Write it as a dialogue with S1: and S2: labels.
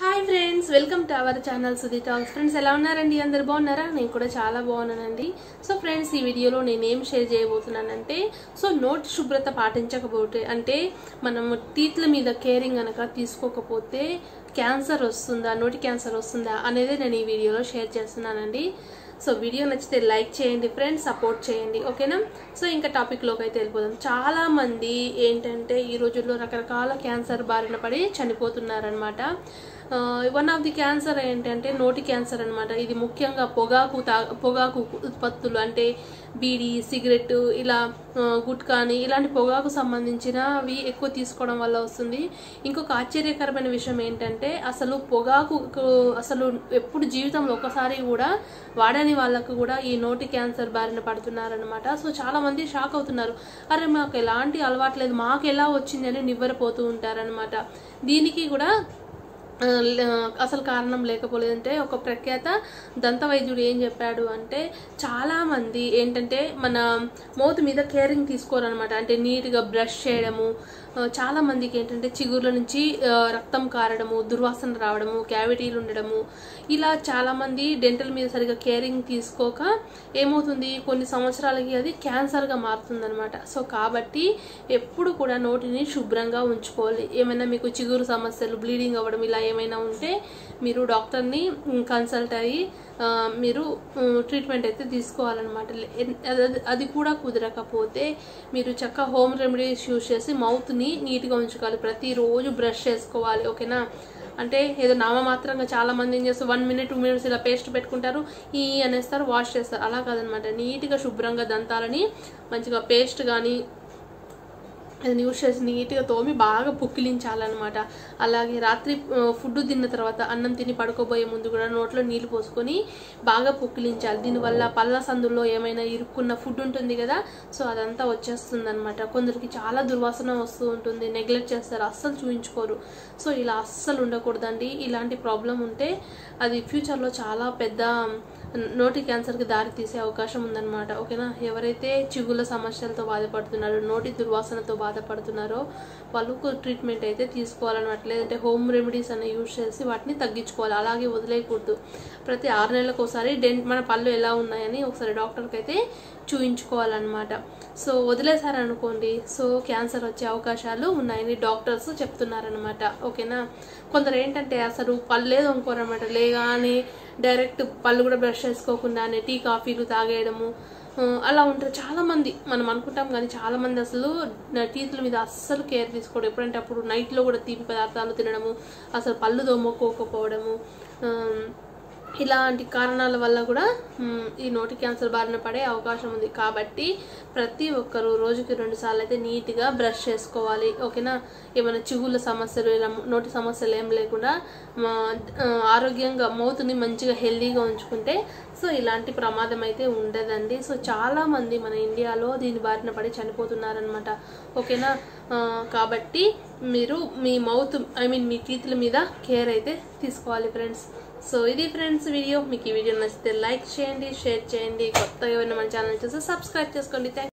S1: Hi friends, welcome to our channel Sudhi talks. Friends, ఎలా ఉన్నారండి? అందరు బాగున్నారా? నేను కూడా చాలా బాగున్నానండి. సో ఫ్రెండ్స్, ఈ వీడియోలో నేను ఏం షేర్ చేయబోతున్నానంటే, నోటి శుభ్రత పాటించకపోతే అంటే మనం టీత్ల మీద కేరింగ్ కనుక తీసుకోకపోతే క్యాన్సర్ వస్తుందా, నోటి క్యాన్సర్ వస్తుందా అనేది నేను ఈ వీడియోలో షేర్ చేస్తున్నానండి. సో వీడియో నచ్చితే లైక్ చేయండి ఫ్రెండ్స్, సపోర్ట్ చేయండి, ఓకేనా? సో ఇంకా టాపిక్లోకి అయితే వెళ్ళిపోదాం. చాలా మంది ఏంటంటే ఈ రోజుల్లో రకరకాల క్యాన్సర్ బారిన పడి చనిపోతున్నారనమాట. వన్ ఆఫ్ ది క్యాన్సర్ ఏంటంటే నోటి క్యాన్సర్ అనమాట. ఇది ముఖ్యంగా పొగాకు ఉత్పత్తులు అంటే బీడీ, సిగరెట్, ఇలా గుట్కాని ఇలాంటి పొగాకు సంబంధించినవి ఎక్కువ తీసుకోవడం వల్ల వస్తుంది. ఇంకొక ఆశ్చర్యకరమైన విషయం ఏంటంటే అసలు పొగాకు అసలు ఎప్పుడు జీవితంలో ఒకసారి కూడా వాడని వాళ్ళకు కూడా ఈ నోటి క్యాన్సర్ బారిన పడుతున్నారనమాట. సో చాలా మంది షాక్ అవుతున్నారు. అరే మాకు ఎలాంటి అలవాట్లేదు, మాకు ఎలా వచ్చింది అని నివ్వెరపోతూ ఉంటారనమాట. దీనికి కూడా అసలు కారణం లేకపోలేదంటే ఒక ప్రఖ్యాత దంత వైద్యుడు ఏం చెప్పాడు అంటే, చాలా మంది ఏంటంటే మన మౌత్ మీద కేరింగ్ తీసుకోరనమాట. అంటే నీట్గా బ్రష్ చేయడము, చాలా మందికి ఏంటంటే చిగుర్ల నుంచి రక్తం కారడము, దుర్వాసన రావడము, క్యావిటీలు ఉండడము, ఇలా చాలా మంది డెంటల్ మీద సరిగా కేరింగ్ తీసుకోక ఏమవుతుంది, కొన్ని సంవత్సరాలకి అది క్యాన్సర్గా మారుతుంది అనమాట. సో కాబట్టి ఎప్పుడు కూడా నోటిని శుభ్రంగా ఉంచుకోవాలి. ఏమైనా మీకు చిగురు సమస్యలు, బ్లీడింగ్ అవ్వడం ఇలా ఏమైనా ఉంటే మీరు డాక్టర్ని కన్సల్ట్ అయ్యి మీరు ట్రీట్మెంట్ అయితే తీసుకోవాలన్నమాట. అది కూడా కుదరకపోతే మీరు చక్కగా హోమ్ రెమెడీస్ యూజ్ చేసి మౌత్ని నీట్గా ఉంచుకోవాలి. ప్రతిరోజు బ్రష్ చేసుకోవాలి, ఓకేనా? అంటే ఏదో నామమాత్రంగా చాలా మంది ఏం చేస్తారు, 1 minute 2 minutes ఇలా పేస్ట్ పెట్టుకుంటారు, ఈ అనేస్తారు, వాష్ చేస్తారు. అలా కాదనమాట. నీట్గా శుభ్రంగా దంతాలని మంచిగా పేస్ట్ కానీ అది యూజ్ చేసి నీట్గా తోమి బాగా పుక్కిలించాలన్నమాట. అలాగే రాత్రి ఫుడ్ తిన్న తర్వాత అన్నం తిని పడుకోబోయే ముందు కూడా నోట్లో నీళ్ళు పోసుకొని బాగా పుక్కిలించాలి. దీనివల్ల పళ్ళ సందుల్లో ఏమైనా ఇరుక్కున్న ఫుడ్ ఉంటుంది కదా, సో అదంతా వచ్చేస్తుంది అనమాట. కొందరికి చాలా దుర్వాసన వస్తూ ఉంటుంది, నెగ్లెక్ట్ చేస్తారు, అస్సలు చూయించుకోరు. సో ఇలా అస్సలు ఉండకూడదండి. ఇలాంటి ప్రాబ్లం ఉంటే అది ఫ్యూచర్లో చాలా పెద్ద నోటి క్యాన్సర్కి దారి తీసే అవకాశం ఉందన్నమాట, ఓకేనా? ఎవరైతే చిగుళ్ళ సమస్యలతో బాధపడుతున్నారో, నోటి దుర్వాసనతో బాధపడుతున్నారో వాళ్ళు ట్రీట్మెంట్ అయితే తీసుకోవాలన్నమాట. లేదంటే హోమ్ రెమెడీస్ అనే యూజ్ చేసి వాటిని తగ్గించుకోవాలి. అలాగే వదిలేయకూడదు. ప్రతి 6 నెలలకు ఒకసారి మన పళ్ళు ఎలా ఉన్నాయని ఒకసారి డాక్టర్కి అయితే చూయించుకోవాలన్నమాట. సో వదిలేసారనుకోండి, సో క్యాన్సర్ వచ్చే అవకాశాలు ఉన్నాయని డాక్టర్స్ చెప్తున్నారనమాట, ఓకేనా? కొందరు ఏంటంటే అసలు పళ్ళే తోముకోరనమాట. లేగానే డైరెక్ట్ పళ్ళు కూడా బ్రష్ చేసుకోకుండానే టీ కాఫీలు తాగేయడము అలా ఉంటారు చాలా మంది. మనం అనుకుంటాం కానీ చాలా మంది అసలు టీత్ల మీద అస్సలు కేర్ తీసుకోవడం. ఎప్పుడంటే అప్పుడు నైట్లో కూడా తీపి పదార్థాలు తినడము, అసలు పళ్ళు తోముకోకపోవడము, ఇలాంటి కారణాల వల్ల కూడా ఈ నోటి క్యాన్సర్ బారిన పడే అవకాశం ఉంది. కాబట్టి ప్రతి ఒక్కరు రోజుకి 2 సార్లు అయితే నీట్గా బ్రష్ చేసుకోవాలి, ఓకేనా? ఏమైనా చిగుళ్ళ సమస్యలు, ఇలా నోటి సమస్యలు ఏం లేకుండా ఆరోగ్యంగా మౌత్ని మంచిగా హెల్దీగా ఉంచుకుంటే సో ఇలాంటి ప్రమాదం అయితే ఉండదండి. సో చాలా మంది మన ఇండియాలో దీని బారిన పడి చనిపోతున్నారనమాట, ఓకేనా? కాబట్టి మీరు మీ మీ టీత్ల మీద కేర్ అయితే తీసుకోవాలి ఫ్రెండ్స్. సో ఇది ఫ్రెండ్స్ వీడియో. మీకు ఈ వీడియో నచ్చితే లైక్ చేయండి, షేర్ చేయండి. కొత్తగా ఏమైనా మన ఛానల్ చూస్తే సబ్స్క్రైబ్ చేసుకోండి.